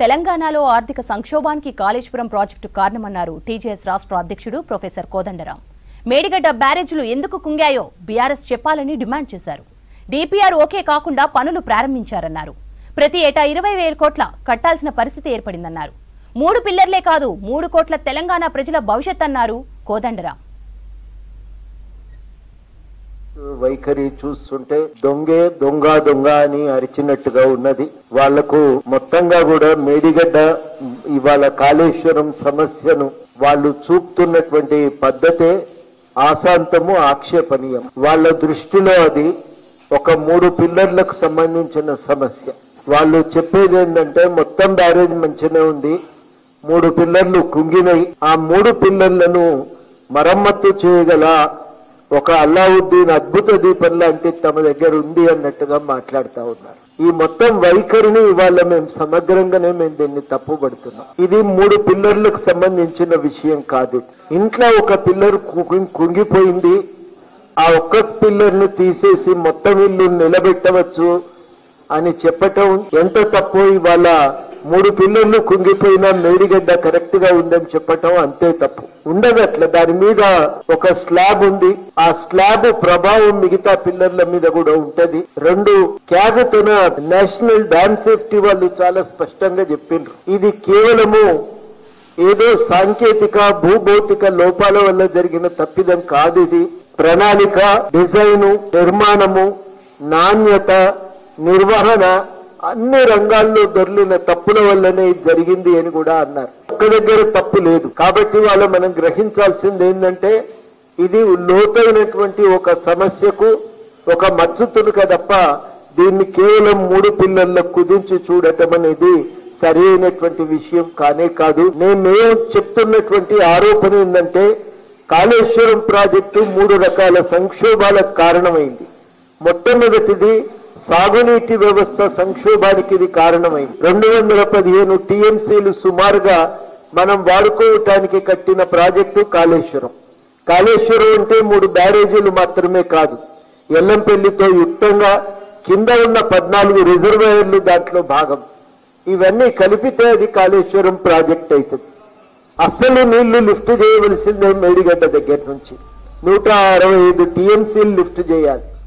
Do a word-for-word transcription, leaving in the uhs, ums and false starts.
తెలంగాణలో ఆర్థిక సంక్షోభానికి కాళేశ్వరం ప్రాజెక్టు కారణమన్నారు టీజేఎస్ రాష్ట్ర అధ్యక్షుడు ప్రొఫెసర్ కోదండరాం. మేడిగడ్డ బ్యారేజ్లు ఎందుకు కుంగాయో బీఆర్ఎస్ చెప్పాలని డిమాండ్ చేశారు. డీపీఆర్ ఓకే కాకుండా పనులు ప్రారంభించారన్నారు. ప్రతి ఏటా ఇరవై వేల కోట్ల కట్టాల్సిన పరిస్థితి ఏర్పడిందన్నారు. మూడు పిల్లర్లే కాదు మూడు కోట్ల తెలంగాణ ప్రజల భవిష్యత్ అన్నారు కోదండరాం. వైఖరి చూస్తుంటే దొంగే దొంగ దొంగ అని అరిచినట్టుగా ఉన్నది. వాళ్లకు మొత్తంగా కూడా మేడిగడ్డ ఇవాళ కాళేశ్వరం సమస్యను వాళ్ళు చూపుతున్నటువంటి పద్ధతే ఆశాంతము ఆక్షేపణీయం. వాళ్ళ దృష్టిలో అది ఒక మూడు పిల్లర్లకు సంబంధించిన సమస్య. వాళ్ళు చెప్పేది ఏంటంటే మొత్తం బ్యారేజ్ మంచిగానే ఉంది, మూడు పిల్లర్లు కుంగినాయి, ఆ మూడు పిల్లర్లను మరమ్మత్తు చేయగల ఒక అల్లావుద్దీన్ అద్భుత దీపం లాంటి తమ దగ్గర ఉంది అన్నట్టుగా మాట్లాడుతూ ఉన్నారు. ఈ మొత్తం వైఖరిని ఇవాళ మేము సమగ్రంగానే మేము దీన్ని తప్పుపడుతున్నాం. ఇది మూడు పిల్లర్లకు సంబంధించిన విషయం కాదు. ఇంట్లో ఒక పిల్లర్ కుంగిపోయింది, ఆ ఒక్క పిల్లర్ను తీసేసి మొత్తం ఇల్లు నిలబెట్టవచ్చు అని చెప్పటం ఎంత తప్పు. ఇవాళ మూడు పిల్లర్లు కుంగిపోయినా మేడిగడ్డ కరెక్ట్ గా ఉందని చెప్పటం అంతే తప్పు. ఉండదు అట్లా. దాని మీద ఒక స్లాబ్ ఉంది, ఆ స్లాబ్ ప్రభావం మిగతా పిల్లర్ల మీద కూడా ఉంటది. రెండు క్యాగతున నేషనల్ డ్యామ్ సేఫ్టీ వాళ్ళు చాలా స్పష్టంగా చెప్పిండ్రు. ఇది కేవలము ఏదో సాంకేతిక భూభౌతిక లోపాల వల్ల జరిగిన తప్పిదం కాదు. ఇది ప్రణాళిక, డిజైను, నిర్మాణము, నాణ్యత, నిర్వహణ అన్ని రంగాల్లో దొర్లిన తప్పుల వల్లనే జరిగింది అని కూడా అన్నారు. ఒక్క దగ్గర తప్పు లేదు. కాబట్టి వాళ్ళు మనం గ్రహించాల్సింది ఏంటంటే ఇది లోతైనటువంటి ఒక సమస్యకు ఒక మచ్చు తునక తప్ప దీన్ని కేవలం మూడు పిల్లలకు కుదించి చూడటం అనేది సరి అయినటువంటి విషయం కానే కాదు. నేను చెప్తున్నటువంటి ఆరోపణ ఏంటంటే కాళేశ్వరం ప్రాజెక్టు మూడు రకాల సంక్షోభాలకు కారణమైంది. మొట్టమొదటిది సాగునీటి వ్యవస్థ సంక్షోభానికి ఇది కారణమైంది. రెండు వందల పదిహేను టీఎంసీలు సుమారుగా మనం వాడుకోవటానికి కట్టిన ప్రాజెక్టు కాళేశ్వరం. కాళేశ్వరం అంటే మూడు బ్యారేజీలు మాత్రమే కాదు, ఎల్లంపల్లితో యుక్తంగా కింద ఉన్న పద్నాలుగు రిజర్వాయర్లు దాంట్లో భాగం. ఇవన్నీ కలిపితే అది కాళేశ్వరం ప్రాజెక్ట్ అవుతుంది. అస్సలు నీళ్లు లిఫ్ట్ చేయవలసిందే మేడిగడ్డ దగ్గర నుంచి నూట అరవై ఐదు టీఎంసీలు లిఫ్ట్ చేయాలి.